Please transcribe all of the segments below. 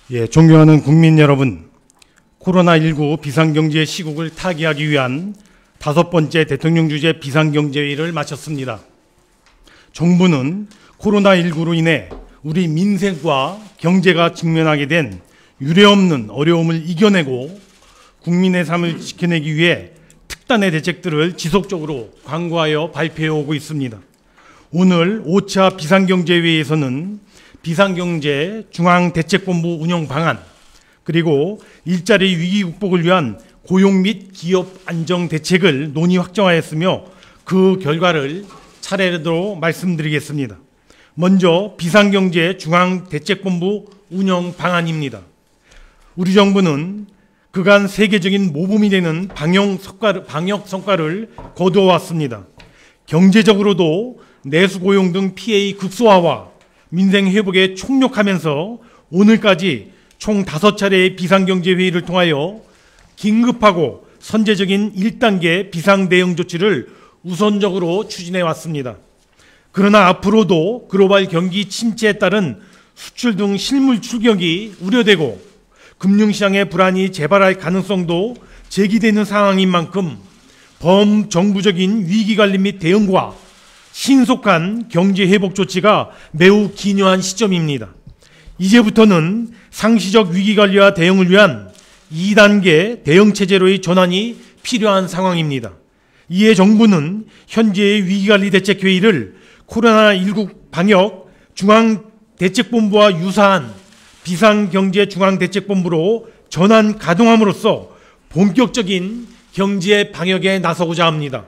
존경하는 국민 여러분, 코로나19 비상경제 시국을 타개하기 위한 5번째 대통령 주재 비상경제회의를 마쳤습니다. 정부는 코로나19로 인해 우리 민생과 경제가 직면하게 된 유례없는 어려움을 이겨내고 국민의 삶을 지켜내기 위해 특단의 대책들을 지속적으로 강구하여 발표해오고 있습니다. 오늘 5차 비상경제회의에서는 비상경제 중앙대책본부 운영 방안, 그리고 일자리 위기 극복을 위한 고용 및 기업 안정 대책을 논의 확정하였으며 그 결과를 차례로 말씀드리겠습니다. 먼저 비상경제 중앙대책본부 운영 방안입니다. 우리 정부는 그간 세계적인 모범이 되는 방역 성과를 거두어왔습니다. 경제적으로도 내수 고용 등 피해의 극소화와 민생 회복에 총력하면서 오늘까지 총 5차례의 비상경제회의를 통하여 긴급하고 선제적인 1단계 비상대응 조치를 우선적으로 추진해 왔습니다. 그러나 앞으로도 글로벌 경기 침체에 따른 수출 등 실물 출격이 우려되고 금융시장의 불안이 재발할 가능성도 제기되는 상황인 만큼 범정부적인 위기관리 및 대응과 신속한 경제회복 조치가 매우 기묘한 시점입니다. 이제부터는 상시적 위기관리와 대응을 위한 2단계 대응체제로의 전환이 필요한 상황입니다. 이에 정부는 현재의 위기관리 대책회의를 코로나19 방역 중앙대책본부와 유사한 비상경제중앙대책본부로 전환 가동함으로써 본격적인 경제 방역에 나서고자 합니다.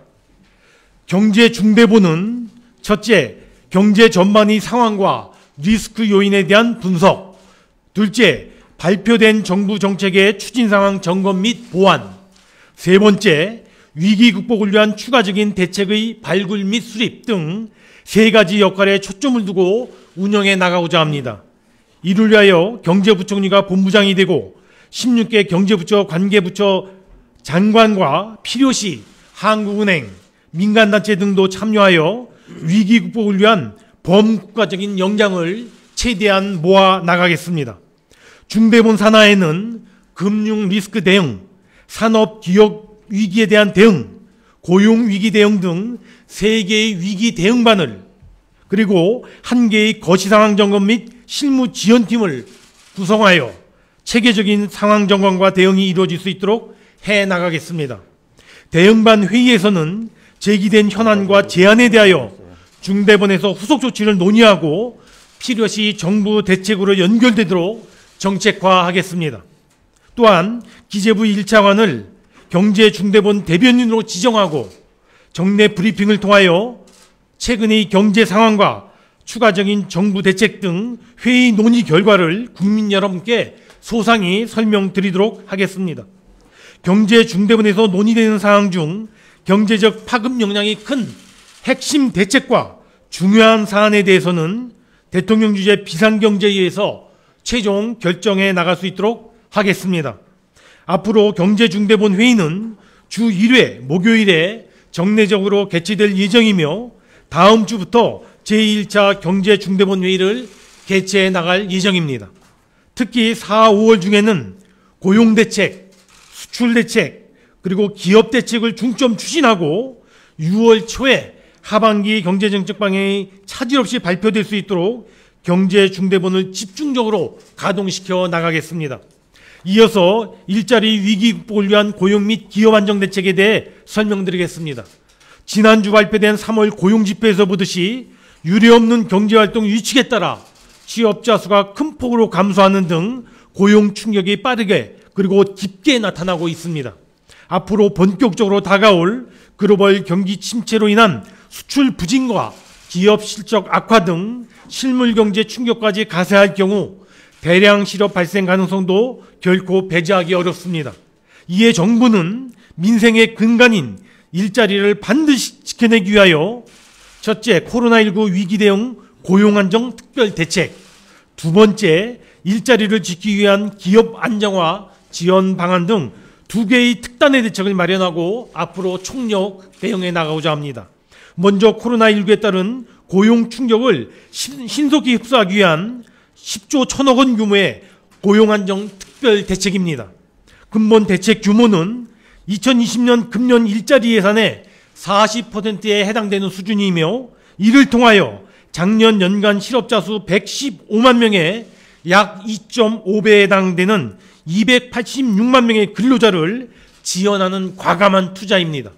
경제중대본은 첫째, 경제 전반의 상황과 리스크 요인에 대한 분석, 둘째, 발표된 정부 정책의 추진 상황 점검 및 보완, 세 번째, 위기 극복을 위한 추가적인 대책의 발굴 및 수립 등 3가지 역할에 초점을 두고 운영해 나가고자 합니다. 이를 위하여 경제부총리가 본부장이 되고 16개 경제부처 관계부처 장관과 필요시 한국은행, 민간단체 등도 참여하여 위기 극복을 위한 범국가적인 역량을 최대한 모아 나가겠습니다. 중대본 산하에는 금융 리스크 대응, 산업 기업 위기에 대한 대응, 고용 위기 대응 등 3개의 위기 대응반을, 그리고 1개의 거시 상황 점검 및 실무 지원팀을 구성하여 체계적인 상황 점검과 대응이 이루어질 수 있도록 해 나가겠습니다. 대응반 회의에서는 제기된 현안과 제안에 대하여 중대본에서 후속 조치를 논의하고 필요시 정부 대책으로 연결되도록 정책화하겠습니다. 또한 기재부 1차관을 경제중대본 대변인으로 지정하고 정례 브리핑을 통하여 최근의 경제 상황과 추가적인 정부 대책 등 회의 논의 결과를 국민 여러분께 소상히 설명드리도록 하겠습니다. 경제중대본에서 논의되는 사항 중 경제적 파급 역량이 큰 핵심 대책과 중요한 사안에 대해서는 대통령 주재 비상경제회의에서 최종 결정해 나갈 수 있도록 하겠습니다. 앞으로 경제중대본 회의는 주 1회 목요일에 정례적으로 개최될 예정이며 다음 주부터 제1차 경제중대본 회의를 개최해 나갈 예정입니다. 특히 4, 5월 중에는 고용대책, 수출대책, 그리고 기업대책을 중점 추진하고 6월 초에 하반기 경제정책 방향이 차질 없이 발표될 수 있도록 경제중대본을 집중적으로 가동시켜 나가겠습니다. 이어서 일자리 위기 극복을 위한 고용 및 기업 안정 대책에 대해 설명드리겠습니다. 지난주 발표된 3월 고용지표에서 보듯이 유례없는 경제활동 위축에 따라 취업자 수가 큰 폭으로 감소하는 등 고용 충격이 빠르게 그리고 깊게 나타나고 있습니다. 앞으로 본격적으로 다가올 글로벌 경기 침체로 인한 수출 부진과 기업 실적 악화 등 실물 경제 충격까지 가세할 경우 대량 실업 발생 가능성도 결코 배제하기 어렵습니다. 이에 정부는 민생의 근간인 일자리를 반드시 지켜내기 위하여 첫째, 코로나19 위기 대응 고용 안정 특별 대책, 두 번째, 일자리를 지키기 위한 기업 안정화 지원 방안 등 2개의 특단의 대책을 마련하고 앞으로 총력 대응해 나가고자 합니다. 먼저 코로나19에 따른 고용 충격을 신속히 흡수하기 위한 10조 1,000억 원 규모의 고용안정 특별대책입니다. 근본 대책 규모는 2020년 금년 일자리 예산의 40%에 해당되는 수준이며 이를 통하여 작년 연간 실업자 수 115만 명의 약 2.5배에 해당되는 286만 명의 근로자를 지원하는 과감한 투자입니다.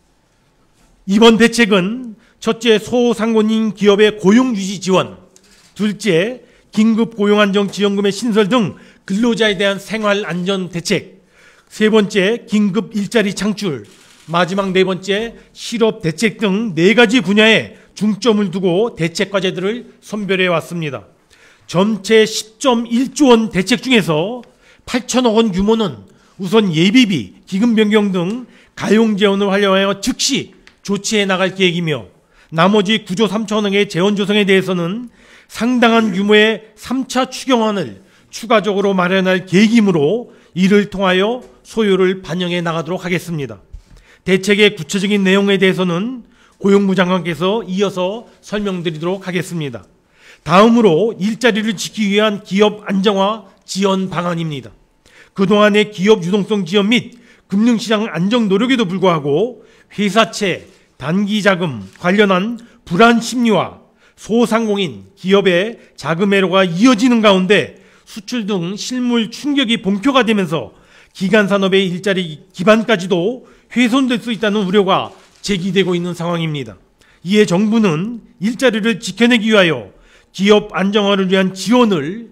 이번 대책은 첫째, 소상공인 기업의 고용유지 지원, 둘째, 긴급 고용안정지원금의 신설 등 근로자에 대한 생활안전 대책, 세 번째, 긴급 일자리 창출, 마지막 네 번째, 실업 대책 등 네 가지 분야에 중점을 두고 대책 과제들을 선별해 왔습니다. 전체 10.1조 원 대책 중에서 8천억 원 규모는 우선 예비비, 기금 변경 등 가용 재원을 활용하여 즉시 조치해 나갈 계획이며 나머지 9조 3천억의 재원 조성에 대해서는 상당한 규모의 3차 추경안을 추가적으로 마련할 계획이므로 이를 통하여 소요를 반영해 나가도록 하겠습니다. 대책의 구체적인 내용에 대해서는 고용부 장관께서 이어서 설명드리도록 하겠습니다. 다음으로 일자리를 지키기 위한 기업 안정화 지원 방안입니다. 그동안의 기업 유동성 지원 및 금융시장 안정 노력에도 불구하고 회사채, 단기자금 관련한 불안 심리와 소상공인, 기업의 자금 애로가 이어지는 가운데 수출 등 실물 충격이 본격화되면서 기간산업의 일자리 기반까지도 훼손될 수 있다는 우려가 제기되고 있는 상황입니다. 이에 정부는 일자리를 지켜내기 위하여 기업 안정화를 위한 지원을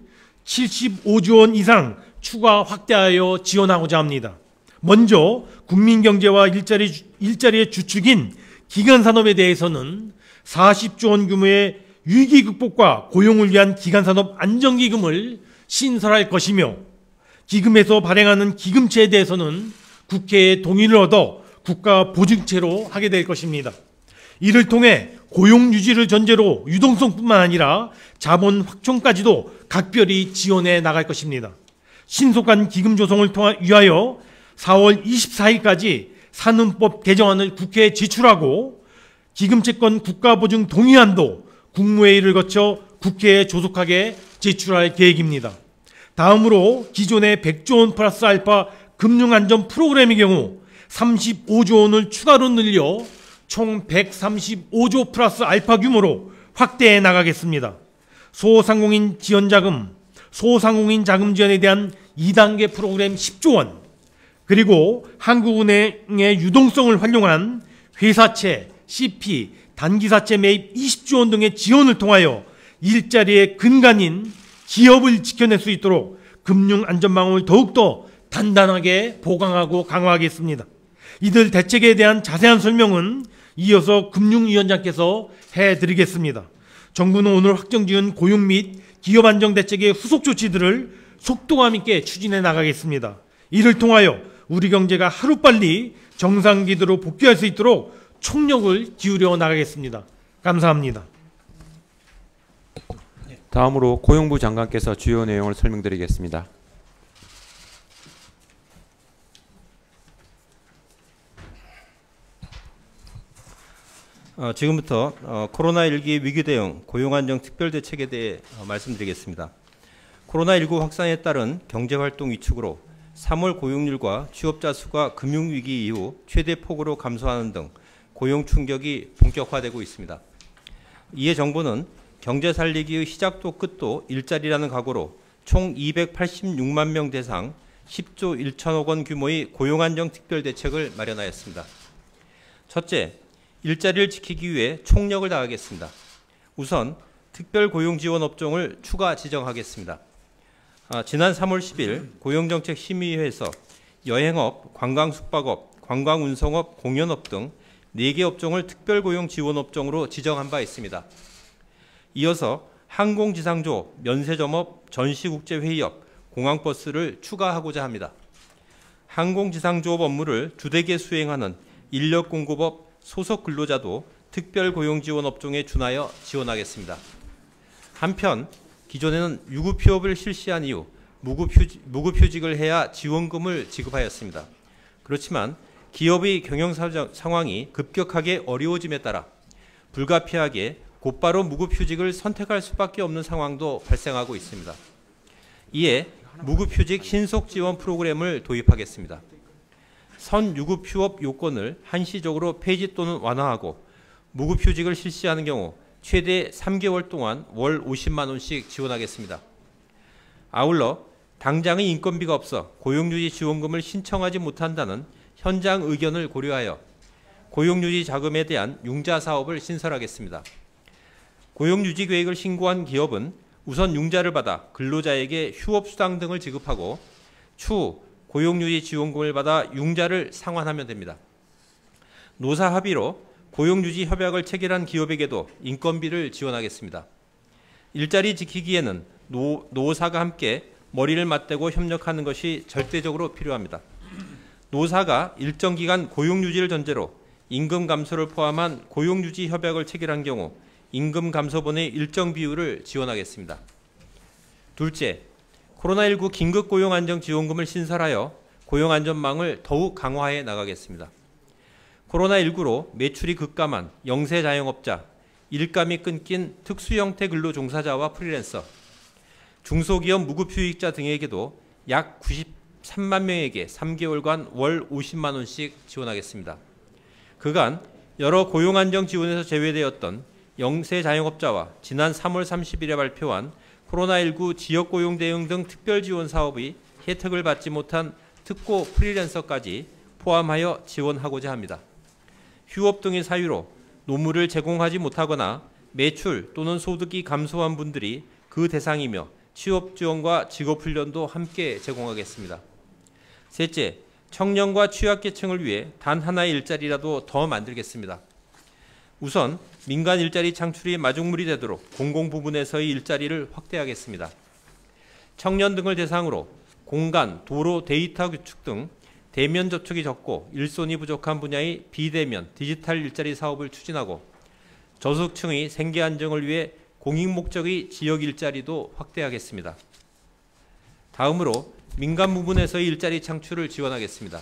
75조 원 이상 추가 확대하여 지원하고자 합니다. 먼저 국민경제와 일자리의 주축인 기간산업에 대해서는 40조 원 규모의 위기 극복과 고용을 위한 기간산업 안정기금을 신설할 것이며 기금에서 발행하는 기금채에 대해서는 국회의 동의를 얻어 국가 보증채로 하게 될 것입니다. 이를 통해 고용 유지를 전제로 유동성뿐만 아니라 자본 확충까지도 각별히 지원해 나갈 것입니다. 신속한 기금 조성을 위하여 4월 24일까지 산은법 개정안을 국회에 제출하고 기금채권 국가보증 동의안도 국무회의를 거쳐 국회에 조속하게 제출할 계획입니다. 다음으로 기존의 100조 원 플러스 알파 금융안전 프로그램의 경우 35조 원을 추가로 늘려 총 135조 플러스 알파 규모로 확대해 나가겠습니다. 소상공인 지원자금, 소상공인 자금 지원에 대한 2단계 프로그램 10조 원, 그리고 한국은행의 유동성을 활용한 회사채, CP, 단기사채 매입 20조 원 등의 지원을 통하여 일자리의 근간인 기업을 지켜낼 수 있도록 금융안전망을 더욱더 단단하게 보강하고 강화하겠습니다. 이들 대책에 대한 자세한 설명은 이어서 금융위원장께서 해드리겠습니다. 정부는 오늘 확정지은 고용 및 기업 안정 대책의 후속 조치들을 속도감 있게 추진해 나가겠습니다. 이를 통하여 우리 경제가 하루빨리 정상 기도로 복귀할 수 있도록 총력을 기울여 나가겠습니다. 감사합니다. 다음으로 고용부 장관께서 주요 내용을 설명드리겠습니다. 지금부터 코로나19 위기 대응 고용안정 특별대책에 대해 말씀드리겠습니다. 코로나19 확산에 따른 경제활동 위축으로 3월 고용률과 취업자 수가 금융위기 이후 최대 폭으로 감소하는 등 고용 충격이 본격화되고 있습니다. 이에 정부는 경제 살리기의 시작도 끝도 일자리라는 각오로 총 286만 명 대상 10조 1천억 원 규모의 고용안정 특별대책을 마련하였습니다. 첫째, 일자리를 지키기 위해 총력을 다하겠습니다. 우선 특별고용지원업종을 추가 지정하겠습니다. 지난 3월 10일 고용정책심의회에서 여행업, 관광숙박업, 관광운송업, 공연업 등 4개 업종을 특별고용지원업종으로 지정한 바 있습니다. 이어서 항공지상조업, 면세점업, 전시국제회의업, 공항버스를 추가하고자 합니다. 항공지상조업 업무를 주되게 수행하는 인력공급업 소속 근로자도 특별고용지원업종에 준하여 지원하겠습니다. 한편 기존에는 유급휴업을 실시한 이후 무급휴직을 해야 지원금을 지급하였습니다. 그렇지만 기업의 경영 상황이 급격하게 어려워짐에 따라 불가피하게 곧바로 무급휴직을 선택할 수밖에 없는 상황도 발생하고 있습니다. 이에 무급휴직 신속 지원 프로그램을 도입하겠습니다. 선유급 휴업 요건을 한시적으로 폐지 또는 완화하고 무급휴직을 실시하는 경우 최대 3개월 동안 월 50만 원씩 지원하겠습니다. 아울러 당장의 인건비가 없어 고용유지 지원금을 신청하지 못한다는 현장 의견을 고려하여 고용유지 자금에 대한 융자 사업을 신설하겠습니다. 고용유지 계획을 신고한 기업은 우선 융자를 받아 근로자에게 휴업수당 등을 지급하고 추후 고용유지 지원금을 받아 융자를 상환하면 됩니다. 노사 합의로 고용유지 협약을 체결한 기업에게도 인건비를 지원하겠습니다. 일자리 지키기에는 노사가 함께 머리를 맞대고 협력하는 것이 절대적으로 필요합니다. 노사가 일정 기간 고용유지를 전제로 임금 감소를 포함한 고용유지 협약을 체결한 경우 임금 감소분의 일정 비율을 지원하겠습니다. 둘째, 코로나19 긴급 고용안정지원금을 신설하여 고용안전망을 더욱 강화해 나가겠습니다. 코로나19로 매출이 급감한 영세 자영업자, 일감이 끊긴 특수형태 근로 종사자와 프리랜서, 중소기업 무급휴직자 등에게도 약 93만 명에게 3개월간 월 50만 원씩 지원하겠습니다. 그간 여러 고용안정 지원에서 제외되었던 영세 자영업자와 지난 3월 30일에 발표한 코로나19 지역고용 대응 등 특별지원 사업의 혜택을 받지 못한 특고 프리랜서까지 포함하여 지원하고자 합니다. 휴업 등의 사유로 노무를 제공하지 못하거나 매출 또는 소득이 감소한 분들이 그 대상이며 취업 지원과 직업훈련도 함께 제공하겠습니다. 셋째, 청년과 취약계층을 위해 단 하나의 일자리라도 더 만들겠습니다. 우선 민간 일자리 창출이 마중물이 되도록 공공부문에서의 일자리를 확대하겠습니다. 청년 등을 대상으로 공간, 도로, 데이터 구축 등 대면 접촉이 적고 일손이 부족한 분야의 비대면 디지털 일자리 사업을 추진하고 저소득층의 생계 안정을 위해 공익 목적의 지역 일자리도 확대하겠습니다. 다음으로 민간 부문에서의 일자리 창출을 지원하겠습니다.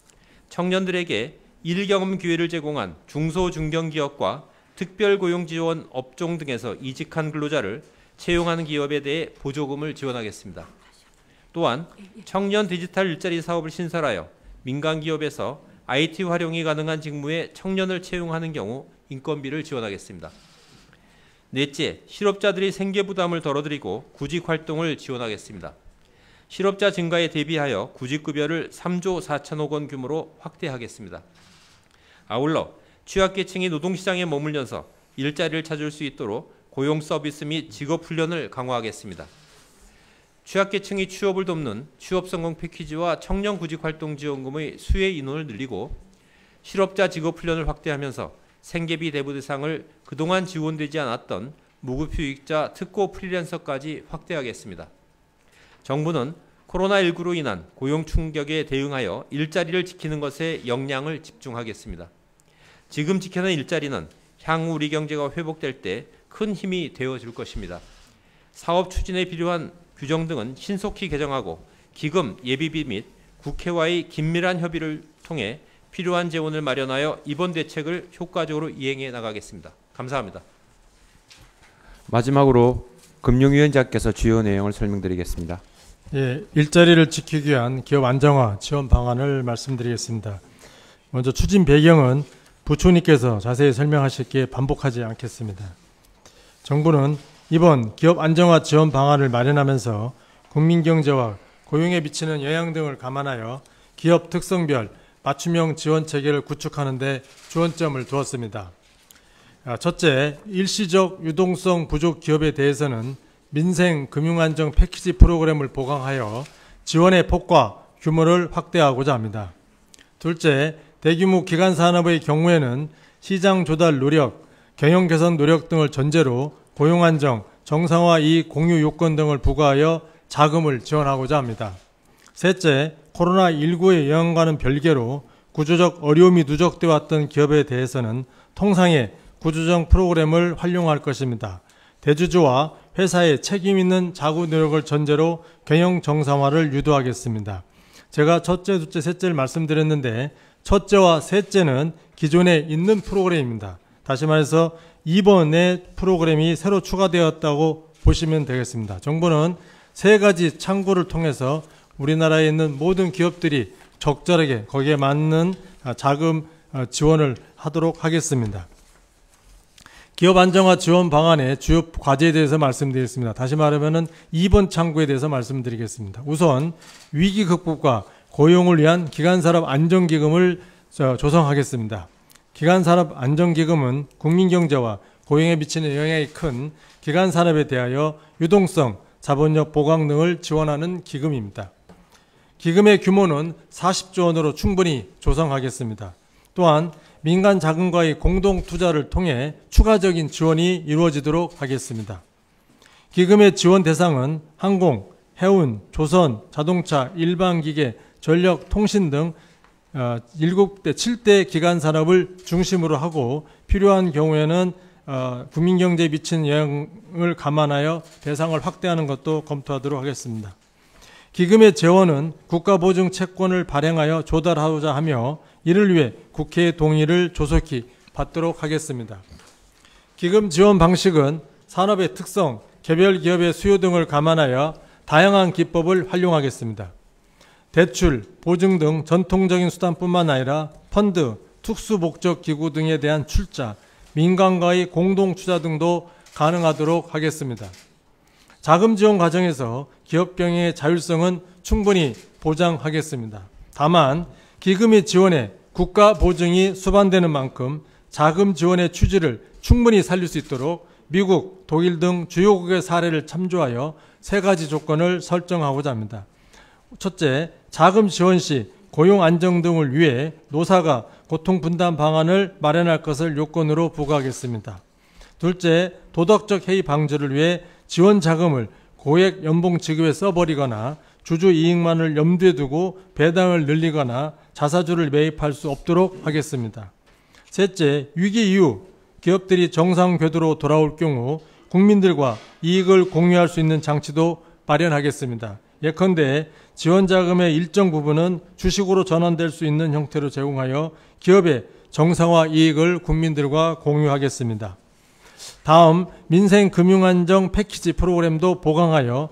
청년들에게 일경험 기회를 제공한 중소중견기업과 특별고용지원 업종 등에서 이직한 근로자를 채용하는 기업에 대해 보조금을 지원하겠습니다. 또한 청년 디지털 일자리 사업을 신설하여 민간기업에서 IT 활용이 가능한 직무에 청년을 채용하는 경우 인건비를 지원하겠습니다. 넷째, 실업자들이 생계부담을 덜어드리고 구직활동을 지원하겠습니다. 실업자 증가에 대비하여 구직급여를 3조 4천억 원 규모로 확대하겠습니다. 아울러 취약계층이 노동시장에 머물면서 일자리를 찾을 수 있도록 고용 서비스 및 직업훈련을 강화하겠습니다. 취약계층이 취업을 돕는 취업성공 패키지와 청년구직활동지원금의 수혜 인원을 늘리고 실업자 직업훈련을 확대하면서 생계비 대부 대상을 그동안 지원되지 않았던 무급휴직자 특고 프리랜서까지 확대하겠습니다. 정부는 코로나19로 인한 고용 충격에 대응하여 일자리를 지키는 것에 역량을 집중하겠습니다. 지금 지켜낸 일자리는 향후 우리 경제가 회복될 때 큰 힘이 되어줄 것입니다. 사업 추진에 필요한 규정 등은 신속히 개정하고 기금, 예비비 및 국회와의 긴밀한 협의를 통해 필요한 재원을 마련하여 이번 대책을 효과적으로 이행해 나가겠습니다. 감사합니다. 마지막으로 금융위원장께서 주요 내용을 설명드리겠습니다. 예, 일자리를 지키기 위한 기업 안정화 지원 방안을 말씀드리겠습니다. 먼저 추진 배경은 부총리께서 자세히 설명하실게 반복하지 않겠습니다. 정부는 이번 기업 안정화 지원 방안을 마련하면서 국민 경제와 고용에 미치는 영향 등을 감안하여 기업 특성별 맞춤형 지원 체계를 구축하는 데 주안점을 두었습니다. 첫째, 일시적 유동성 부족 기업에 대해서는 민생 금융안정 패키지 프로그램을 보강하여 지원의 폭과 규모를 확대하고자 합니다. 둘째, 대규모 기간산업의 경우에는 시장 조달 노력, 경영 개선 노력 등을 전제로 고용안정, 정상화 이익 공유 요건 등을 부과하여 자금을 지원하고자 합니다. 셋째, 코로나19의 영향과는 별개로 구조적 어려움이 누적되어 왔던 기업에 대해서는 통상의 구조정 프로그램을 활용할 것입니다. 대주주와 회사의 책임 있는 자구 노력을 전제로 경영 정상화를 유도하겠습니다. 제가 첫째, 둘째, 셋째를 말씀드렸는데 첫째와 셋째는 기존에 있는 프로그램입니다. 다시 말해서 이번에 프로그램이 새로 추가되었다고 보시면 되겠습니다. 정부는 세 가지 창구를 통해서 우리나라에 있는 모든 기업들이 적절하게 거기에 맞는 자금 지원을 하도록 하겠습니다. 기업 안정화 지원 방안의 주요 과제에 대해서 말씀드리겠습니다. 다시 말하면 2번 창구에 대해서 말씀드리겠습니다. 우선 위기 극복과 고용을 위한 기간산업 안정기금을 조성하겠습니다. 기간산업 안정기금은 국민경제와 고용에 미치는 영향이 큰 기간산업에 대하여 유동성, 자본력 보강 등을 지원하는 기금입니다. 기금의 규모는 40조 원으로 충분히 조성하겠습니다. 또한 민간 자금과의 공동 투자를 통해 추가적인 지원이 이루어지도록 하겠습니다. 기금의 지원 대상은 항공, 해운, 조선, 자동차, 일반기계, 전력, 통신 등 7대 기간 산업을 중심으로 하고 필요한 경우에는 국민경제에 미친 영향을 감안하여 대상을 확대하는 것도 검토하도록 하겠습니다. 기금의 재원은 국가보증 채권을 발행하여 조달하고자 하며 이를 위해 국회의 동의를 조속히 받도록 하겠습니다. 기금 지원 방식은 산업의 특성, 개별 기업의 수요 등을 감안하여 다양한 기법을 활용하겠습니다. 대출, 보증 등 전통적인 수단뿐만 아니라 펀드, 특수목적기구 등에 대한 출자, 민간과의 공동투자 등도 가능하도록 하겠습니다. 자금 지원 과정에서 기업 경영의 자율성은 충분히 보장하겠습니다. 다만 기금의 지원에 국가 보증이 수반되는 만큼 자금 지원의 취지를 충분히 살릴 수 있도록 미국, 독일 등 주요국의 사례를 참조하여 세 가지 조건을 설정하고자 합니다. 첫째, 자금 지원 시 고용 안정 등을 위해 노사가 고통 분담 방안을 마련할 것을 요건으로 부과하겠습니다. 둘째, 도덕적 해이 방지를 위해 지원 자금을 고액 연봉 지급에 써버리거나 주주 이익만을 염두에 두고 배당을 늘리거나 자사주를 매입할 수 없도록 하겠습니다. 셋째, 위기 이후 기업들이 정상 궤도로 돌아올 경우 국민들과 이익을 공유할 수 있는 장치도 마련하겠습니다. 예컨대 지원 자금의 일정 부분은 주식으로 전환될 수 있는 형태로 제공하여 기업의 정상화 이익을 국민들과 공유하겠습니다. 다음 민생금융안정 패키지 프로그램도 보강하여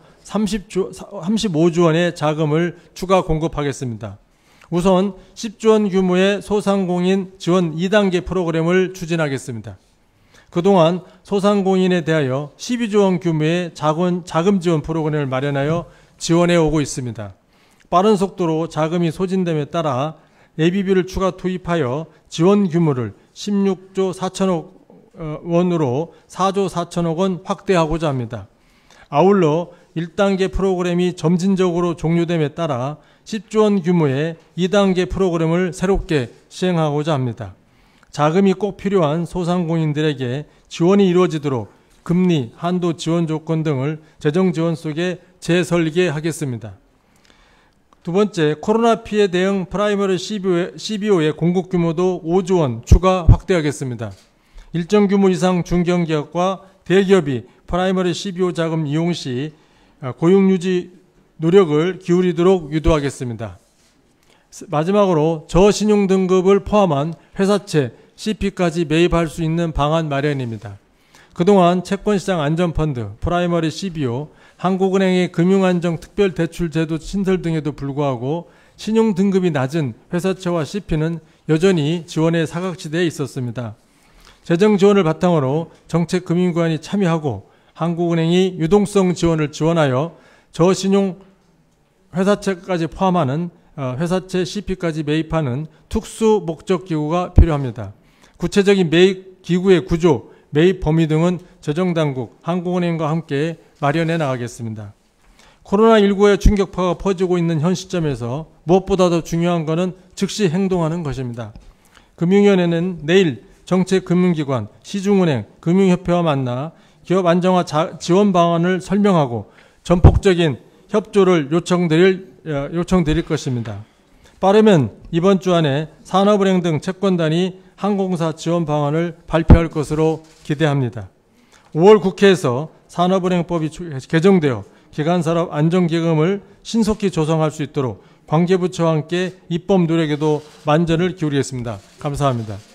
35조 원의 자금을 추가 공급하겠습니다. 우선 10조 원 규모의 소상공인 지원 2단계 프로그램을 추진하겠습니다. 그동안 소상공인에 대하여 12조 원 규모의 자금 지원 프로그램을 마련하여 지원해 오고 있습니다. 빠른 속도로 자금이 소진됨에 따라 예비비를 추가 투입하여 지원 규모를 16조 4천억 원으로 4조 4천억 원 확대하고자 합니다. 아울러 1단계 프로그램이 점진적으로 종료됨에 따라 10조 원 규모의 2단계 프로그램을 새롭게 시행하고자 합니다. 자금이 꼭 필요한 소상공인들에게 지원이 이루어지도록 금리, 한도 지원 조건 등을 재정 지원 속에 재설계하겠습니다. 두 번째, 코로나 피해 대응 프라이머리 CBO의 공급 규모도 5조 원 추가 확대하겠습니다. 일정 규모 이상 중견기업과 대기업이 프라이머리 CBO 자금 이용 시 고용 유지 노력을 기울이도록 유도하겠습니다. 마지막으로 저신용 등급을 포함한 회사채, CP까지 매입할 수 있는 방안 마련입니다. 그동안 채권시장 안전펀드, 프라이머리 CBO, 한국은행의 금융안정 특별대출제도 신설 등에도 불구하고 신용 등급이 낮은 회사채와 CP는 여전히 지원에 사각지대에 있었습니다. 재정 지원을 바탕으로 정책금융기관이 참여하고 한국은행이 유동성 지원을 지원하여 저신용 회사채까지 포함하는 회사채 CP까지 매입하는 특수 목적 기구가 필요합니다. 구체적인 매입 기구의 구조, 매입 범위 등은 재정당국, 한국은행과 함께 마련해 나가겠습니다. 코로나19의 충격파가 퍼지고 있는 현 시점에서 무엇보다도 중요한 것은 즉시 행동하는 것입니다. 금융위원회는 내일 정책금융기관, 시중은행, 금융협회와 만나 기업 안정화 지원 방안을 설명하고 전폭적인 협조를 요청드릴 것입니다. 빠르면 이번 주 안에 산업은행 등 채권단이 항공사 지원 방안을 발표할 것으로 기대합니다. 5월 국회에서 산업은행법이 개정되어 기간산업 안정기금을 신속히 조성할 수 있도록 관계부처와 함께 입법 노력에도 만전을 기울이겠습니다. 감사합니다.